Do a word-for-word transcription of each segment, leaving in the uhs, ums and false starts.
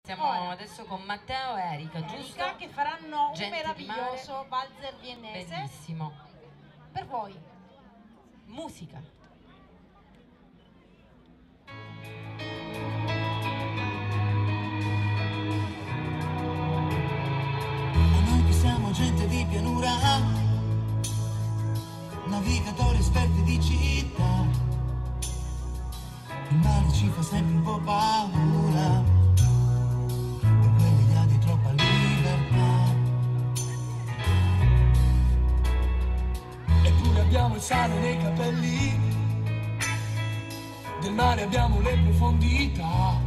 Siamo Ora, adesso con Matteo e Erika, Erika, giusto? che faranno Gente un meraviglioso valzer viennese. Bellissimo. Per voi. Musica. A noi che siamo gente di pianura, navigatori esperti di città, il mare ci fa sempre un po' paura, per quell'idea di troppa libertà. Eppure abbiamo il sale nei capelli, del mare abbiamo le profondità,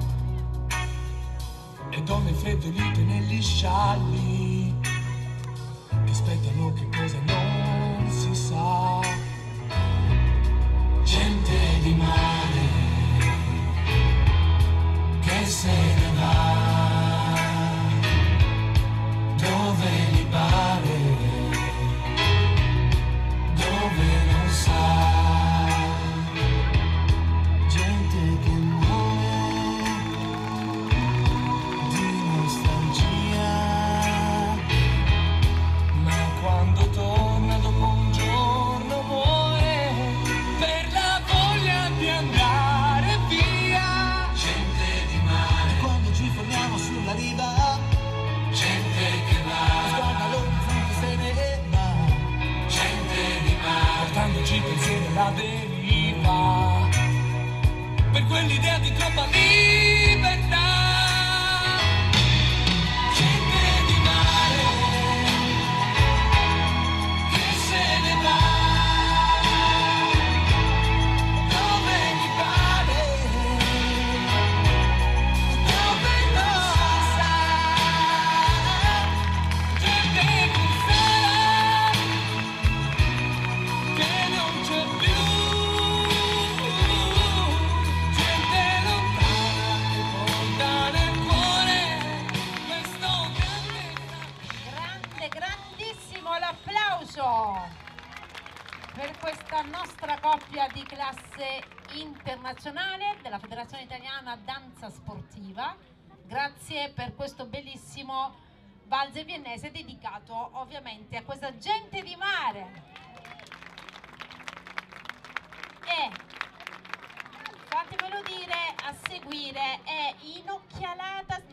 e donne freddolite negli scialli che aspettano che cosa non si sa. Gente di mare che se ne va dove gli pare, dove non sa. Gente che muore di nostalgia, ma quando torna dopo un giorno muore per la voglia di andare via. Gente di mare, quando ci fermiamo sulla riva, gente che va, sguarda l'orizzonte se ne va. Gente di mare, portandoci pensieri alla deriva, per quell'idea di troppa libertà. Gente di mare che se ne va dove gli pare, dove non sa. Gente che sarà, che non c'è più. Gente lontana che porta nel cuore questo grande. Grande, grandissimo l'applauso per questa nostra coppia di classe internazionale della Federazione Italiana Danza Sportiva. Grazie per questo bellissimo valzer viennese dedicato ovviamente a questa gente di mare. E fatemelo dire, a seguire è Inocchialata